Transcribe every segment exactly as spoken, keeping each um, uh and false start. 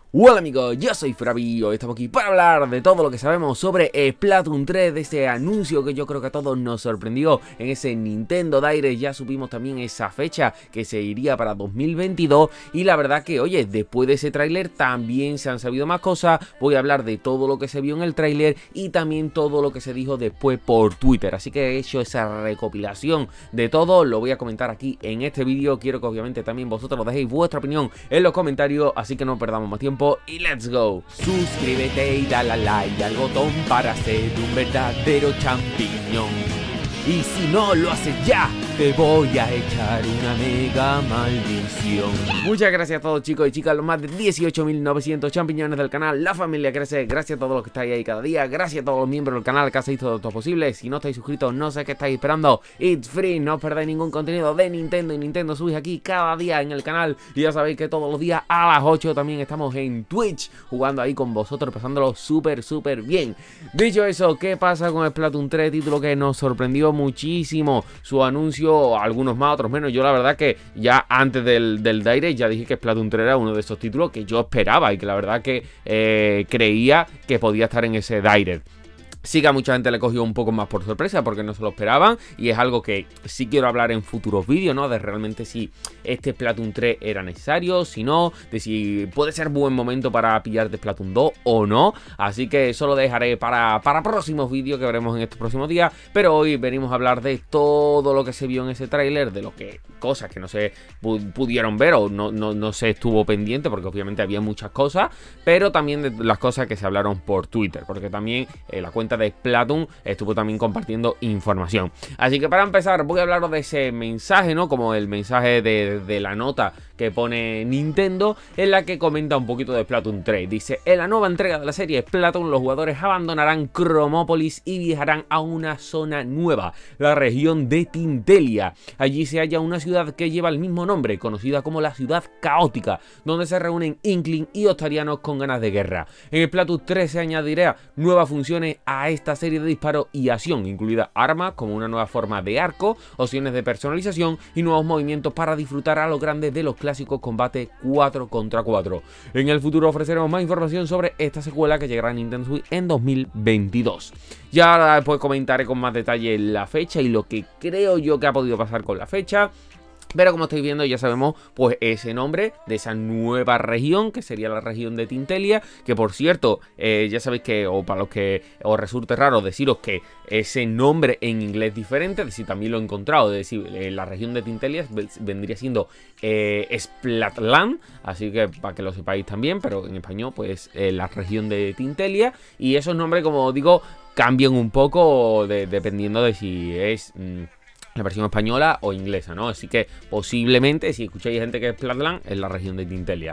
Hola amigos, yo soy Fravi y hoy estamos aquí para hablar de todo lo que sabemos sobre Splatoon tres, de este anuncio que yo creo que a todos nos sorprendió en ese Nintendo Direct. Ya supimos también esa fecha que se iría para dos mil veintidós y la verdad que, oye, después de ese tráiler también se han sabido más cosas. Voy a hablar de todo lo que se vio en el tráiler y también todo lo que se dijo después por Twitter, así que he hecho esa recopilación de todo, lo voy a comentar aquí en este vídeo. Quiero que obviamente también vosotros dejéis vuestra opinión en los comentarios, así que no perdamos más tiempo y let's go. Suscríbete y dale a like al botón para ser un verdadero champiñón. Y si no lo haces ya, te voy a echar una mega maldición. Muchas gracias a todos, chicos y chicas, los más de dieciocho mil novecientos champiñones del canal. La familia crece, gracias a todos los que estáis ahí cada día. Gracias a todos los miembros del canal que hacéis todo esto posible. Si no estáis suscritos, no sé qué estáis esperando. It's free, no os perdáis ningún contenido de Nintendo. Y Nintendo subís aquí cada día en el canal. Y ya sabéis que todos los días a las ocho también estamos en Twitch, jugando ahí con vosotros, pasándolo súper, súper bien. Dicho eso, ¿qué pasa con Splatoon tres? Título que nos sorprendió muchísimo. Su anuncio, algunos más, otros menos. Yo la verdad que ya antes del, del Direct ya dije que Splatoon tres era uno de esos títulos que yo esperaba y que la verdad que eh, creía que podía estar en ese Direct. Sí que a mucha gente le cogió un poco más por sorpresa porque no se lo esperaban y es algo que sí quiero hablar en futuros vídeos, ¿no? De realmente si este Splatoon tres era necesario, si no, de si puede ser buen momento para pillar de Splatoon dos o no. Así que eso lo dejaré para, para próximos vídeos que veremos en estos próximos días. Pero hoy venimos a hablar de todo lo que se vio en ese tráiler, de lo que cosas que no se pudieron ver o no, no, no se estuvo pendiente porque obviamente había muchas cosas, pero también de las cosas que se hablaron por Twitter, porque también eh, la cuenta de Splatoon estuvo también compartiendo información. Así que para empezar voy a hablaros de ese mensaje, ¿no? Como el mensaje de, de la nota que pone Nintendo, en la que comenta un poquito de Splatoon tres. Dice: en la nueva entrega de la serie Splatoon, los jugadores abandonarán Chromópolis y viajarán a una zona nueva, la región de Tintelia. Allí se halla una ciudad que lleva el mismo nombre, conocida como la Ciudad Caótica, donde se reúnen Inkling y Ostarianos con ganas de guerra. En Splatoon tres se añadirá nuevas funciones a esta serie de disparos y acción, incluida armas como una nueva forma de arco, opciones de personalización y nuevos movimientos para disfrutar a lo grande de los clásicos combates cuatro contra cuatro. En el futuro ofreceremos más información sobre esta secuela que llegará a Nintendo Switch en dos mil veintidós. Ya después comentaré con más detalle la fecha y lo que creo yo que ha podido pasar con la fecha. Pero como estáis viendo ya sabemos pues ese nombre de esa nueva región que sería la región de Tintelia, que por cierto eh, ya sabéis que, o para los que os resulte raro deciros que ese nombre en inglés es diferente, es decir, también lo he encontrado, es decir, eh, la región de Tintelia vendría siendo eh, Splatland, así que para que lo sepáis también, pero en español pues eh, la región de Tintelia, y esos nombres como digo cambian un poco de, dependiendo de si es... Mmm, la versión española o inglesa, ¿no? Así que posiblemente, si escucháis gente que es Splatland, es la región de Tintelia.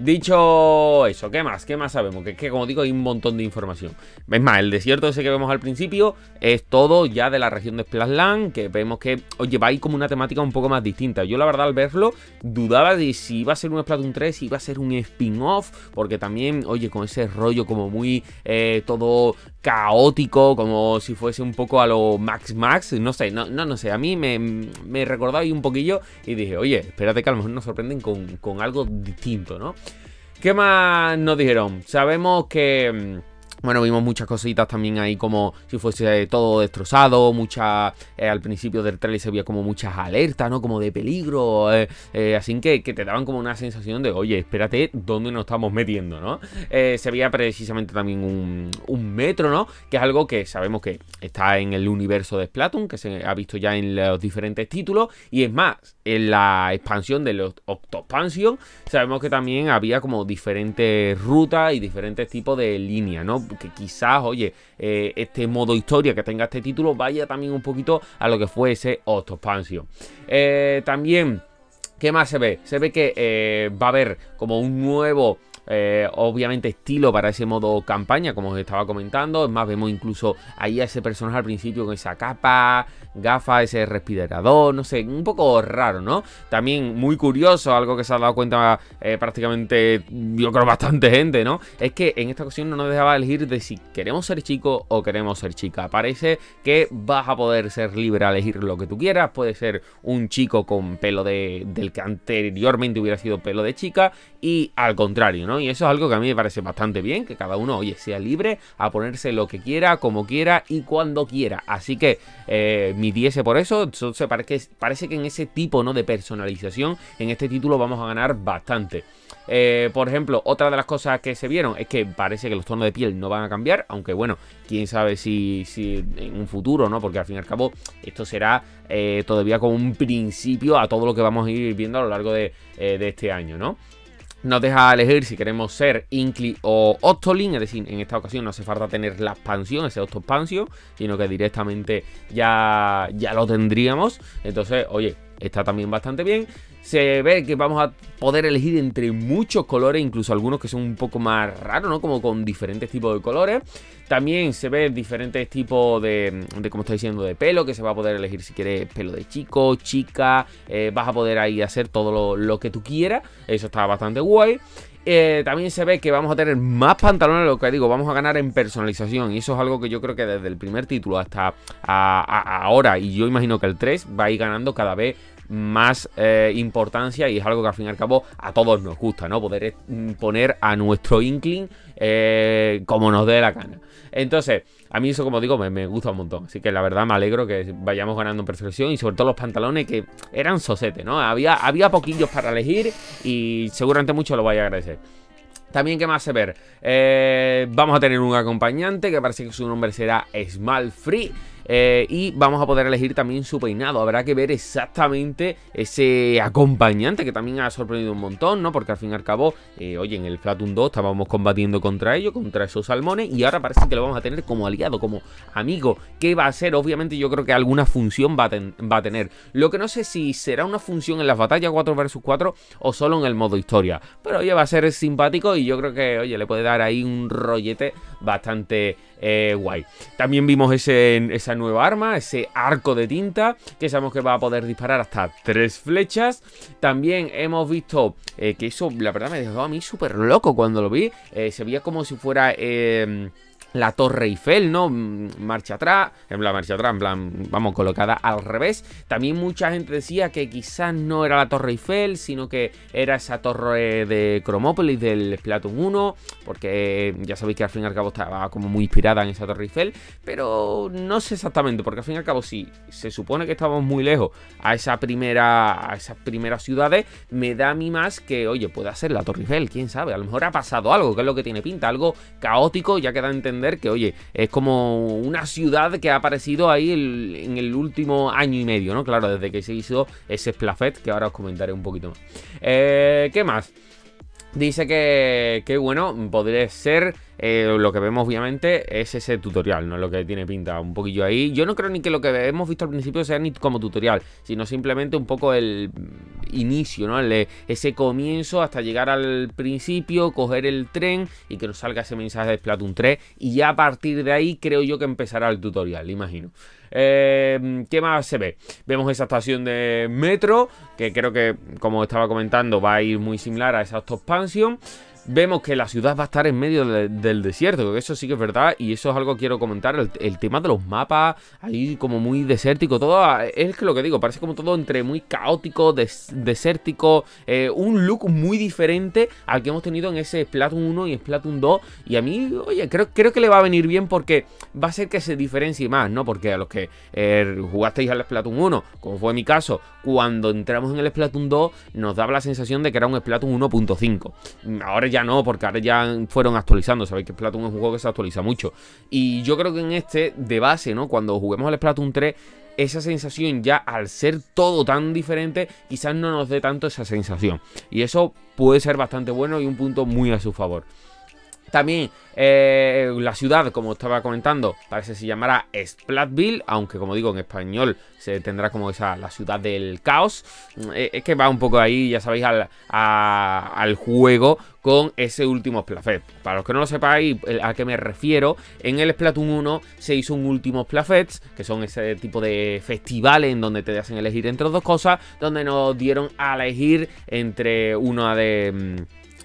Dicho eso, ¿qué más? ¿Qué más sabemos? Que es que, como digo, hay un montón de información. Es más, el desierto ese que vemos al principio es todo ya de la región de Splatland, que vemos que, oye, va ahí como una temática un poco más distinta. Yo, la verdad, al verlo, dudaba de si iba a ser un Splatoon tres, si iba a ser un spin-off, porque también, oye, con ese rollo como muy eh, todo caótico, como si fuese un poco a lo Max Max, no sé, no, no, no sé, a mí me, me recordaba ahí un poquillo y dije, oye, espérate que a lo mejor nos sorprenden con, con algo distinto, ¿no? ¿Qué más nos dijeron? Sabemos que... Bueno, vimos muchas cositas también ahí como si fuese todo destrozado, mucha, eh, al principio del trailer se veía como muchas alertas, ¿no? Como de peligro, eh, eh, así que, que te daban como una sensación de, oye, espérate, ¿dónde nos estamos metiendo, no? Eh, se veía precisamente también un, un metro, ¿no? Que es algo que sabemos que está en el universo de Splatoon, que se ha visto ya en los diferentes títulos, y es más, en la expansión de los Octopansion, sabemos que también había como diferentes rutas y diferentes tipos de líneas, ¿no? Que quizás, oye, eh, este modo historia que tenga este título vaya también un poquito a lo que fue ese Octopansion. Eh, también, ¿qué más se ve? Se ve que eh, va a haber como un nuevo... Eh, obviamente estilo para ese modo campaña, como os estaba comentando. Es más, vemos incluso ahí a ese personaje al principio con esa capa, gafas, ese respirador, no sé, un poco raro, ¿no? También muy curioso, algo que se ha dado cuenta eh, prácticamente, yo creo, bastante gente, ¿no? Es que en esta ocasión no nos dejaba elegir de si queremos ser chico o queremos ser chica. Parece que vas a poder ser libre a elegir lo que tú quieras. Puede ser un chico con pelo de, del que anteriormente hubiera sido pelo de chica, y al contrario, ¿no? ¿no? Y eso es algo que a mí me parece bastante bien, que cada uno, oye, sea libre a ponerse lo que quiera, como quiera y cuando quiera. Así que eh, mi diez por eso. Entonces parece, parece que en ese tipo, ¿no?, de personalización, en este título vamos a ganar bastante. Eh, por ejemplo, otra de las cosas que se vieron es que parece que los tonos de piel no van a cambiar, aunque bueno, quién sabe si, si en un futuro, ¿no? Porque al fin y al cabo esto será eh, todavía como un principio a todo lo que vamos a ir viendo a lo largo de, eh, de este año, ¿no? Nos deja elegir si queremos ser Inkling o Octoling, es decir, en esta ocasión no hace falta tener la expansión, ese Octo Expansion, sino que directamente ya, ya lo tendríamos. Entonces, oye, está también bastante bien. Se ve que vamos a poder elegir entre muchos colores, incluso algunos que son un poco más raros, ¿no? Como con diferentes tipos de colores. También se ve diferentes tipos de, de como estoy diciendo, de pelo, que se va a poder elegir si quieres pelo de chico, chica. Eh, vas a poder ahí hacer todo lo, lo que tú quieras. Eso está bastante guay. Eh, también se ve que vamos a tener más pantalones, lo que digo, vamos a ganar en personalización. Y eso es algo que yo creo que desde el primer título hasta a, a, ahora, y yo imagino que el tres va a ir ganando cada vez más eh, importancia, y es algo que al fin y al cabo a todos nos gusta, ¿no? Poder poner a nuestro Inkling eh, como nos dé la gana. Entonces, a mí eso, como digo, me, me gusta un montón. Así que la verdad me alegro que vayamos ganando en percepción, y sobre todo los pantalones, que eran sosetes, ¿no? Había, había poquillos para elegir y seguramente muchos lo vaya a agradecer. También, ¿qué más se ver? Eh, vamos a tener un acompañante que parece que su nombre será Small Free. Eh, y vamos a poder elegir también su peinado. Habrá que ver exactamente ese acompañante, que también ha sorprendido un montón, ¿no? Porque al fin y al cabo, eh, oye, en el Splatoon dos estábamos combatiendo contra ellos, contra esos salmones, y ahora parece que lo vamos a tener como aliado, como amigo. ¿Qué va a ser? Obviamente yo creo que alguna función va a, ten va a tener. Lo que no sé si será una función en las batallas cuatro versus cuatro o solo en el modo historia. Pero oye, va a ser simpático, y yo creo que, oye, le puede dar ahí un rollete bastante eh, guay. También vimos ese, esa nueva arma, ese arco de tinta, que sabemos que va a poder disparar hasta tres flechas. También hemos visto eh, que eso, la verdad, me dejó a mí súper loco cuando lo vi. Eh, se veía como si fuera Eh, la Torre Eiffel, ¿no? Marcha atrás, en plan, marcha atrás, en plan, vamos, colocada al revés. También mucha gente decía que quizás no era la Torre Eiffel, sino que era esa torre de Cromópolis del Splatoon uno, porque ya sabéis que al fin y al cabo estaba como muy inspirada en esa Torre Eiffel, pero no sé exactamente, porque al fin y al cabo sí, se supone que estábamos muy lejos a esa primera, a esas primeras ciudades. Me da a mí más que, oye, puede ser la Torre Eiffel, quién sabe, a lo mejor ha pasado algo, que es lo que tiene pinta, algo caótico, ya que da a entender que, oye, es como una ciudad que ha aparecido ahí el, en el último año y medio, ¿no? Claro, desde que se hizo ese Splatfest, que ahora os comentaré un poquito más. Eh, ¿Qué más? Dice que, que bueno, podría ser, eh, lo que vemos obviamente es ese tutorial, no es lo que tiene pinta un poquillo ahí. Yo no creo ni que lo que hemos visto al principio sea ni como tutorial, sino simplemente un poco el inicio, ¿no? El, ese comienzo hasta llegar al principio, coger el tren y que nos salga ese mensaje de Splatoon tres, y ya a partir de ahí creo yo que empezará el tutorial, imagino. Eh, ¿Qué más se ve? Vemos esa estación de metro, que creo que, como estaba comentando, va a ir muy similar a esa Octo Expansion. Vemos que la ciudad va a estar en medio de, del desierto, que eso sí que es verdad, y eso es algo que quiero comentar, el, el tema de los mapas, ahí como muy desértico, todo, es que lo que digo, parece como todo entre muy caótico, des, desértico, eh, un look muy diferente al que hemos tenido en ese Splatoon uno y Splatoon dos, y a mí, oye, creo, creo que le va a venir bien, porque va a ser que se diferencie más, ¿no? Porque a los que eh, jugasteis al Splatoon uno, como fue mi caso, cuando entramos en el Splatoon dos, nos daba la sensación de que era un Splatoon uno punto cinco, ahora ya no, porque ahora ya fueron actualizando. Sabéis que Splatoon es un juego que se actualiza mucho. Y yo creo que en este, de base, ¿no? Cuando juguemos al Splatoon tres, esa sensación ya, al ser todo tan diferente, quizás no nos dé tanto esa sensación. Y eso puede ser bastante bueno y un punto muy a su favor. También eh, la ciudad, como estaba comentando, parece que se llamará Splatville, aunque como digo en español se tendrá como esa, la ciudad del caos. Eh, es que va un poco ahí, ya sabéis, al, a, al juego con ese último Splatfest. Para los que no lo sepáis a qué me refiero, en el Splatoon uno se hizo un último Splatfest, que son ese tipo de festivales en donde te hacen elegir entre dos cosas, donde nos dieron a elegir entre una de...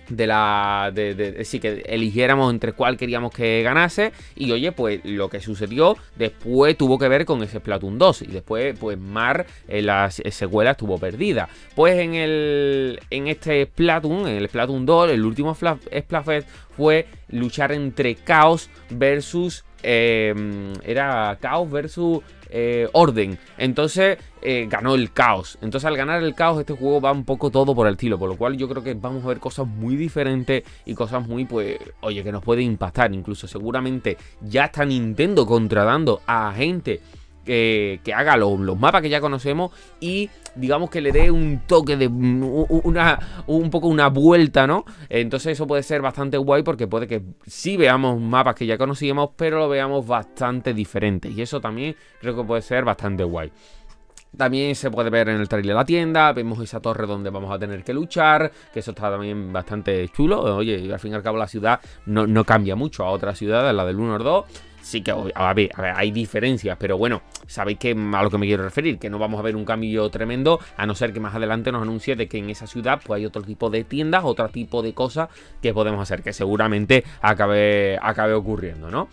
de la de, de, de sí, que eligiéramos entre cuál queríamos que ganase. Y oye, pues lo que sucedió después tuvo que ver con ese Splatoon dos. Y después, pues Mar en la secuela estuvo perdida. Pues en el en este Splatoon, en el Splatoon dos, el último Splatfest fue luchar entre Caos versus eh, era Caos versus Eh, orden. Entonces eh, ganó el caos. Entonces al ganar el caos, este juego va un poco todo por el estilo, por lo cual yo creo que vamos a ver cosas muy diferentes y cosas muy, pues, oye, que nos puede impactar. Incluso seguramente ya está Nintendo contratando a gente Que, que haga los, los mapas que ya conocemos y digamos que le dé un toque de una, un poco una vuelta, ¿no? Entonces eso puede ser bastante guay, porque puede que sí veamos mapas que ya conocíamos, pero lo veamos bastante diferentes, y eso también creo que puede ser bastante guay. También se puede ver en el trailer de la tienda, vemos esa torre donde vamos a tener que luchar, que eso está también bastante chulo. Oye, al fin y al cabo la ciudad no, no cambia mucho a otras ciudades, la del uno o dos. Sí que, a ver, a ver, hay diferencias, pero bueno, sabéis que a lo que me quiero referir, que no vamos a ver un cambio tremendo, a no ser que más adelante nos anuncie de que en esa ciudad pues hay otro tipo de tiendas, otro tipo de cosas que podemos hacer, que seguramente acabe, acabe ocurriendo, ¿no?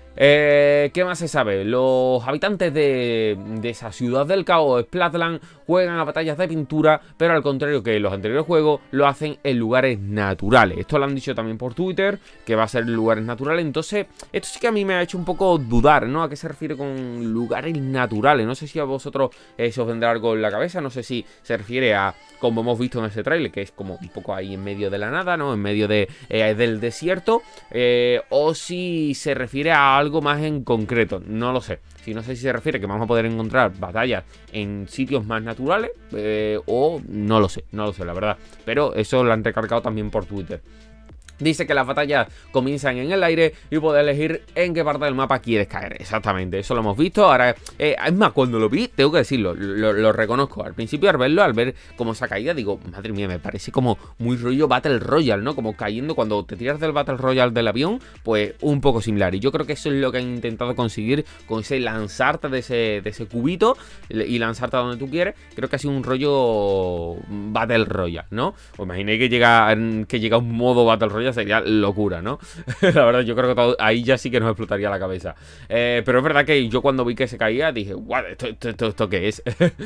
Eh, ¿Qué más se sabe? Los habitantes de, de esa ciudad del caos, Splatland, juegan a batallas de pintura, pero al contrario que en los anteriores juegos, lo hacen en lugares naturales. Esto lo han dicho también por Twitter, que va a ser en lugares naturales. Entonces, esto sí que a mí me ha hecho un poco dudar, ¿no? ¿A qué se refiere con lugares naturales? No sé si a vosotros eh, se os vendrá algo en la cabeza. No sé si se refiere a, como hemos visto en ese trailer, que es como un poco ahí en medio de la nada, ¿no? En medio de, eh, del desierto, eh, o si se refiere a algo más en concreto, no lo sé. Si no sé si se refiere que vamos a poder encontrar batallas en sitios más naturales, eh, o no lo sé, no lo sé la verdad. Pero eso lo han recargado también por Twitter. Dice que las batallas comienzan en el aire y puedes elegir en qué parte del mapa quieres caer. Exactamente, eso lo hemos visto. Ahora, eh, es más, cuando lo vi, tengo que decirlo, lo, lo reconozco. Al principio, al verlo, al ver cómo esa caída, digo, madre mía, me parece como muy rollo Battle Royale, ¿no? Como cayendo cuando te tiras del Battle Royale del avión, pues un poco similar. Y yo creo que eso es lo que han intentado conseguir con ese lanzarte de ese, de ese cubito y lanzarte a donde tú quieres. Creo que ha sido un rollo Battle Royale, ¿no? Os imaginéis que llega, que llega un modo Battle Royale, sería locura, ¿no? La verdad, yo creo que todo, ahí ya sí que nos explotaría la cabeza. Eh, pero es verdad que yo cuando vi que se caía dije, guau, ¿esto, esto, esto, esto qué es?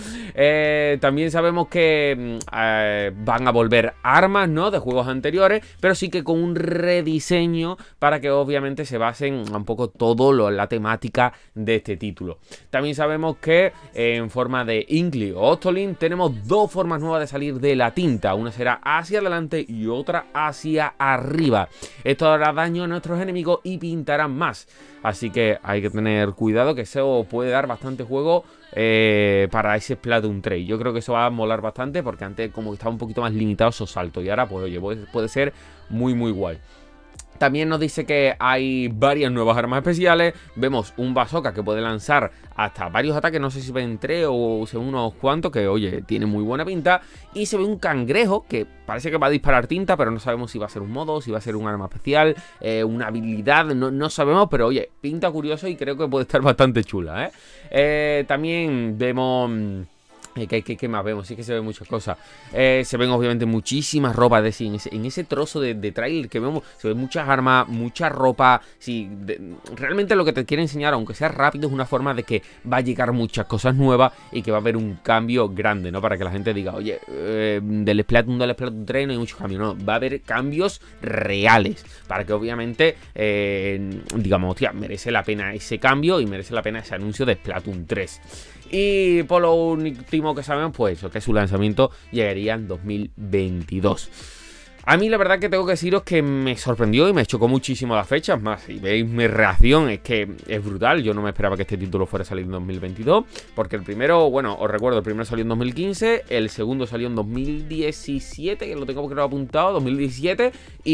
eh, también sabemos que eh, van a volver armas, ¿no? De juegos anteriores, pero sí que con un rediseño para que obviamente se basen un poco todo lo, la temática de este título. También sabemos que eh, en forma de Inkly o Octoling tenemos dos formas nuevas de salir de la tinta. Una será hacia adelante y otra hacia arriba. Esto hará daño a nuestros enemigos y pintarán más. Así que hay que tener cuidado, que eso puede dar bastante juego eh, para ese Splatoon tres. Yo creo que eso va a molar bastante, porque antes como que estaba un poquito más limitado esos saltos. Y ahora pues oye, puede, puede ser muy muy guay. También nos dice que hay varias nuevas armas especiales. Vemos un bazooka que puede lanzar hasta varios ataques. No sé si ven tres o unos cuantos, que oye, tiene muy buena pinta. Y se ve un cangrejo que parece que va a disparar tinta, pero no sabemos si va a ser un modo, si va a ser un arma especial, eh, una habilidad, no, no sabemos. Pero oye, pinta curioso y creo que puede estar bastante chula, ¿eh? Eh, también vemos... ¿Qué, qué, ¿Qué más vemos? Sí que se ven muchas cosas. Eh, se ven obviamente muchísimas ropas. De, sí, en, ese, en ese trozo de, de trailer que vemos, se ven muchas armas, mucha ropa. Sí, de, realmente lo que te quiere enseñar, aunque sea rápido, es una forma de que va a llegar muchas cosas nuevas y que va a haber un cambio grande, ¿no? Para que la gente diga, oye, eh, del Splatoon dos al Splatoon tres no hay muchos cambios, no. Va a haber cambios reales. Para que obviamente, eh, digamos, hostia, merece la pena ese cambio y merece la pena ese anuncio de Splatoon tres. Y por lo último que sabemos, pues eso, que su lanzamiento llegaría en dos mil veintidós. A mí la verdad que tengo que deciros que me sorprendió y me chocó muchísimo las fechas. Más, si veis mi reacción, es que es brutal. Yo no me esperaba que este título fuera a salir en dos mil veintidós, porque el primero, bueno, os recuerdo, el primero salió en dos mil quince, el segundo salió en dos mil diecisiete, que lo tengo creo apuntado, dos mil diecisiete,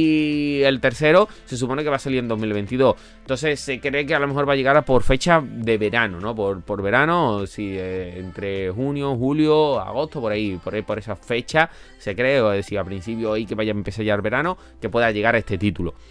y el tercero se supone que va a salir en dos mil veintidós. Entonces se cree que a lo mejor va a llegar a por fecha de verano, ¿no? Por, por verano, si eh, entre junio, julio, agosto, por ahí, por ahí, por esa fecha, se cree, o decir, a principio ahí que vaya a empezar ya el verano, que pueda llegar a este título.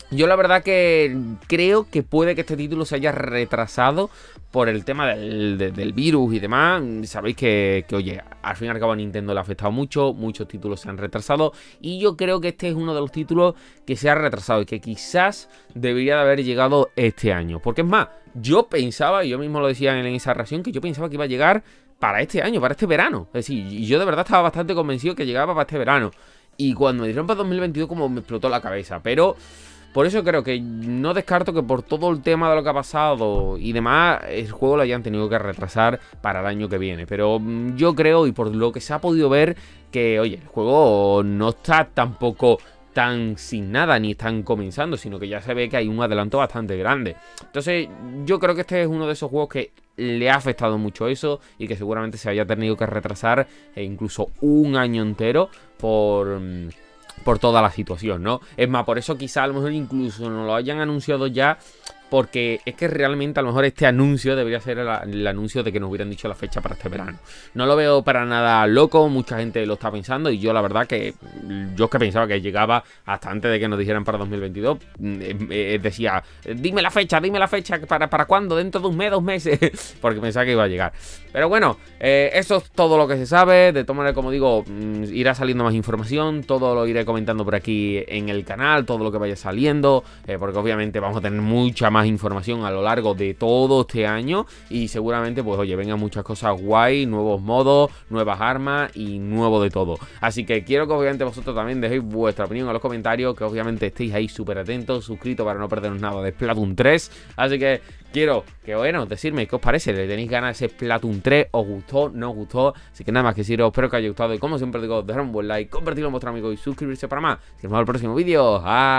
Yo la verdad que creo que puede que este título se haya retrasado por el tema del, de, del virus y demás. Sabéis que, que, oye, al fin y al cabo a Nintendo le ha afectado mucho, muchos títulos se han retrasado y yo creo que este es uno de los títulos que se ha retrasado y que quizás debería de haber llegado este año. Porque es más, yo pensaba, y yo mismo lo decía en esa reacción, que yo pensaba que iba a llegar para este año, para este verano. Es decir, y yo de verdad estaba bastante convencido que llegaba para este verano. Y cuando me dijeron para dos mil veintidós como me explotó la cabeza, pero... Por eso creo que no descarto que por todo el tema de lo que ha pasado y demás, el juego lo hayan tenido que retrasar para el año que viene. Pero yo creo, y por lo que se ha podido ver, que oye, el juego no está tampoco tan sin nada, ni están comenzando, sino que ya se ve que hay un adelanto bastante grande. Entonces yo creo que este es uno de esos juegos que le ha afectado mucho eso y que seguramente se haya tenido que retrasar e incluso un año entero por... por toda la situación, ¿no? Es más, por eso quizá a lo mejor incluso no lo hayan anunciado ya, porque es que realmente a lo mejor este anuncio debería ser el, el anuncio de que nos hubieran dicho la fecha para este verano. No lo veo para nada loco, mucha gente lo está pensando y yo la verdad que yo que pensaba que llegaba hasta antes de que nos dijeran para dos mil veintidós, eh, eh, decía, dime la fecha, dime la fecha, ¿para, para cuándo? Dentro de un mes, dos meses, porque pensaba que iba a llegar. Pero bueno, eh, eso es todo lo que se sabe. De todas maneras, como digo, irá saliendo más información, todo lo iré comentando por aquí en el canal, todo lo que vaya saliendo, eh, porque obviamente vamos a tener mucha más información a lo largo de todo este año y seguramente pues oye, vengan muchas cosas guay, nuevos modos, nuevas armas y nuevo de todo. Así que quiero que obviamente vosotros también dejéis vuestra opinión en los comentarios, que obviamente estéis ahí súper atentos, suscritos para no perderos nada de Splatoon tres. Así que quiero que, bueno, decirme qué os parece, ¿le tenéis ganas de ese Splatoon tres? ¿Os gustó? ¿No os gustó? Así que nada más que deciros, espero que os haya gustado y como siempre digo, dejar un buen like, compartirlo con vuestros amigos y suscribirse para más. Si nos vemos en el próximo vídeo,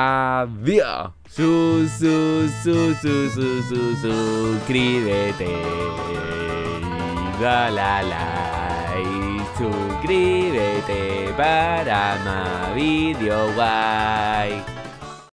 adiós. Su, su, su, su, su, su, suscríbete. Dale a like, suscríbete para más vídeos guay.